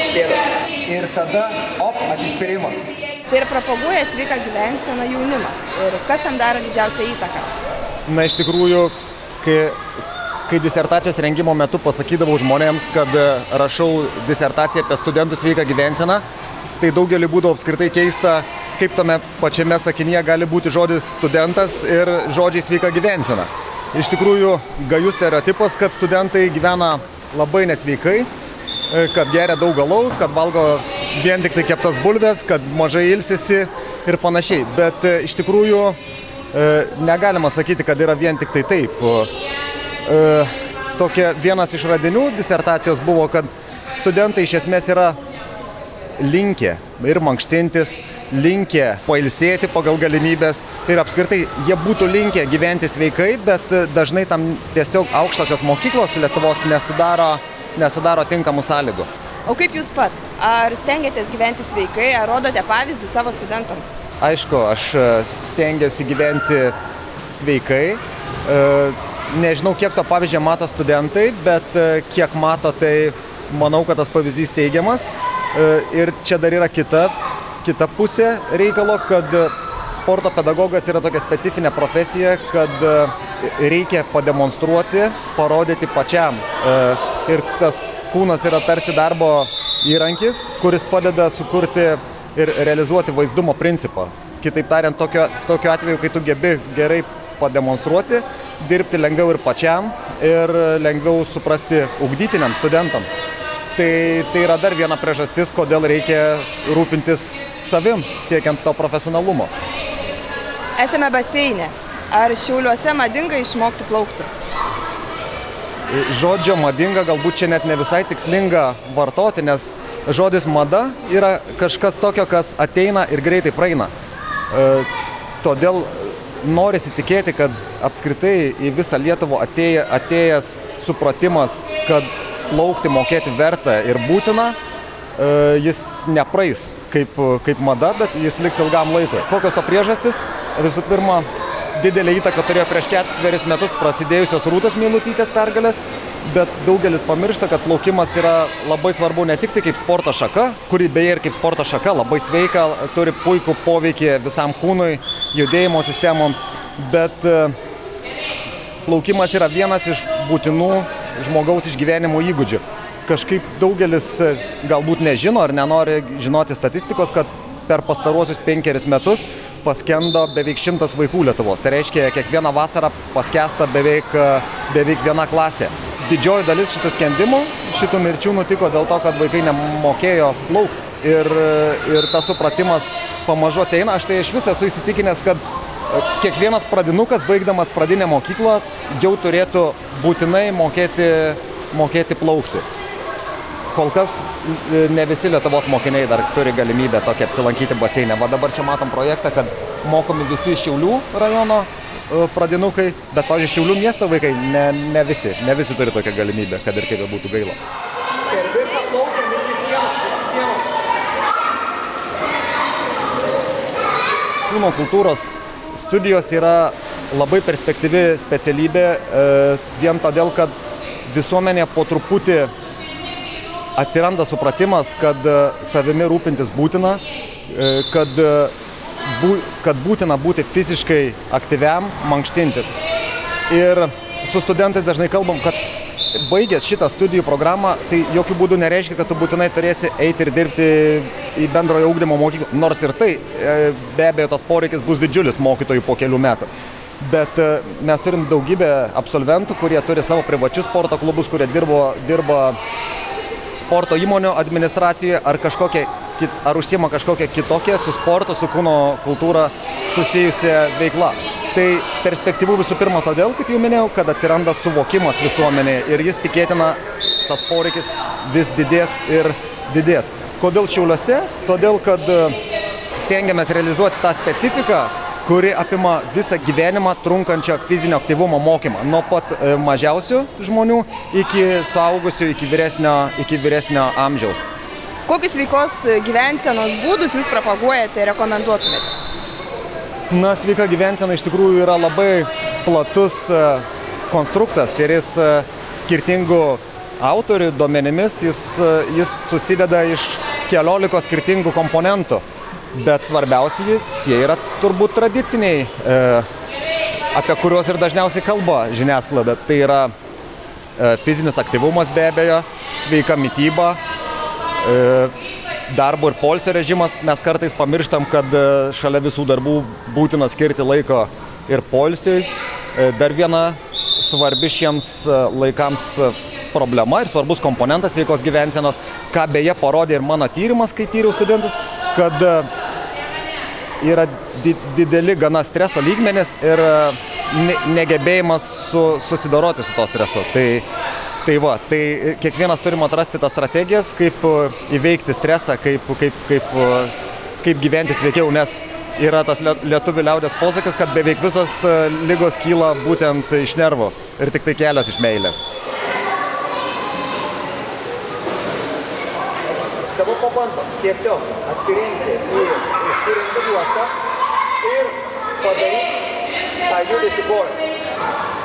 Ir tada, atsispyrimas. Tai ir propaguoja sveiką gyvenseną jaunimas. Ir kas tam daro didžiausią įtaką? Na, iš tikrųjų, kai disertacijos rengimo metu pasakydavau žmonėms, kad rašau disertaciją apie studentų sveiką gyvenseną, tai daugelį būdavo apskritai keista, kaip tame pačiame sakinyje gali būti žodis studentas ir žodžiai sveika gyvensena. Iš tikrųjų, gajus stereotipas, kad studentai gyvena labai nesveikai, kad geria daug alaus, kad valgo vien tik tai keptas bulves, kad mažai ilsisi ir panašiai. Bet iš tikrųjų negalima sakyti, kad yra vien tik tai taip. Vienas iš radinių disertacijos buvo, kad studentai iš esmės yra linkę ir mankštintis, linkę pailsėti pagal galimybės ir apskritai jie būtų linkę gyventi sveikai, bet dažnai tam tiesiog aukštosios mokyklos Lietuvos nesudaro tinkamų sąlygų. O kaip jūs pats? Ar stengiatės gyventi sveikai, ar rodote pavyzdį savo studentams? Aišku, aš stengiuosi gyventi sveikai. Nežinau, kiek to pavyzdžio mato studentai, bet kiek mato, tai manau, kad tas pavyzdys teigiamas. Ir čia dar yra kita pusė reikalo, kad sporto pedagogas yra tokia specifinė profesija, kad reikia pademonstruoti, parodyti pačiam. Ir tas kūnas yra tarsi darbo įrankis, kuris padeda sukurti ir realizuoti vaizdumo principą. Kitaip tariant, tokiu atveju, kai tu gebi gerai pademonstruoti, dirbti lengviau ir pačiam ir lengviau suprasti ugdytiniams studentams. Tai yra dar viena priežastis, kodėl reikia rūpintis savim, siekiant to profesionalumo. Esame baseine. Ar Šiauliuose madinga išmokti plaukti? Žodžio madinga galbūt čia net ne visai tikslinga vartoti, nes žodis mada yra kažkas tokio, kas ateina ir greitai praeina. Todėl norisi tikėti, kad apskritai į visą Lietuvą atėjęs supratimas, kad plaukti mokėti verta ir būtina, jis nepraeis kaip mada, bet jis liks ilgam laikui. Kokios to priežastys? Visų pirma, didelė įtaka turėjo prieš 4 metus prasidėjusios Rūtos Meilutytės pergalės, bet daugelis pamiršta, kad plaukimas yra labai svarbu ne tik tai kaip sporto šaka, kuri beje ir kaip sporto šaka labai sveika, turi puikų poveikį visam kūnui, judėjimo sistemoms, bet plaukimas yra vienas iš būtinų žmogaus išgyvenimo įgūdžių. Kažkaip daugelis galbūt nežino ar nenori žinoti statistikos, kad per pastaruosius 5 metus paskendo beveik 100 vaikų Lietuvos. Tai reiškia, kiekvieną vasarą paskęsta beveik viena klasė. Didžioji dalis šitų skendimų, šitų mirčių nutiko dėl to, kad vaikai nemokėjo plaukti. Ir tas supratimas pamažu ateina. Aš tai iš viso esu įsitikinęs, kad kiekvienas pradinukas, baigdamas pradinę mokyklą, jau turėtų būtinai mokėti plaukti. Kol kas ne visi Lietuvos mokiniai dar turi galimybę tokią apsilankyti baseine. Va dabar čia matom projektą, kad mokomi visi Šiaulių rajono pradinukai, bet, pavyzdžiui, Šiaulių miesto vaikai ne visi turi tokią galimybę, kad ir kaip būtų gaila. Per visą plaukiam iki sieną. Kūno kultūros studijos yra labai perspektyvi specialybė, vien todėl, kad visuomenė po truputį atsiranda supratimas, kad savimi rūpintis būtina, kad būtina būti fiziškai aktyviam, mankštintis. Ir su studentais dažnai kalbam, kad baigęs šitą studijų programą, tai jokių būdų nereiškia, kad tu būtinai turėsi eiti ir dirbti į bendrojo ugdymo mokyklą. Nors ir tai, be abejo, tas poreikis bus didžiulis mokytojų po kelių metų. Bet mes turim daugybę absolventų, kurie turi savo privačius sporto klubus, kurie dirba sporto įmonių administracijoje ar užsiima kažkokią kitokią su sporto, su kūno kultūra susijusią veiklą. Tai perspektyvų visų pirma todėl, kaip jau minėjau, kad atsiranda suvokimas visuomenėje ir jis tikėtina, tas poreikis vis didės ir didės. Kodėl Šiauliuose? Todėl, kad stengiamės realizuoti tą specifiką, kuri apima visą gyvenimą trunkančio fizinio aktyvumo mokymą. Nuo pat mažiausių žmonių iki suaugusių, iki vyresnio amžiaus. Kokius sveikos gyvensenos būdus jūs propaguojate ir rekomenduotumėte? Na, sveika gyvensena iš tikrųjų yra labai platus konstruktas ir jis skirtingų autorių duomenimis jis susideda iš keliolikos skirtingų komponentų, bet svarbiausiai tie yra turbūt tradiciniai, apie kuriuos ir dažniausiai kalba žiniasklaida. Tai yra fizinis aktyvumas be abejo, sveika mityba, darbo ir poilsio režimas. Mes kartais pamirštam, kad šalia visų darbų būtina skirti laiko ir poilsiui. Dar viena svarbi šiems laikams problema ir svarbus komponentas sveikos gyvensenos, ką beje parodė ir mano tyrimas, kai tyriau studentus, kad yra dideli gana streso lygmenys ir negebėjimas susidoroti su to stresu. Tai kiekvienas turim atrasti tas strategijas, kaip įveikti stresą, kaip gyventi sveikiau, nes yra tas lietuvių liaudės posakis, kad beveik visos ligos kyla būtent iš nervų ir tik tai kelios iš meilės. Dabar pabandom tiesiog atsirinkti į išskiriančią juostą ir padaryti tą judesį kojų.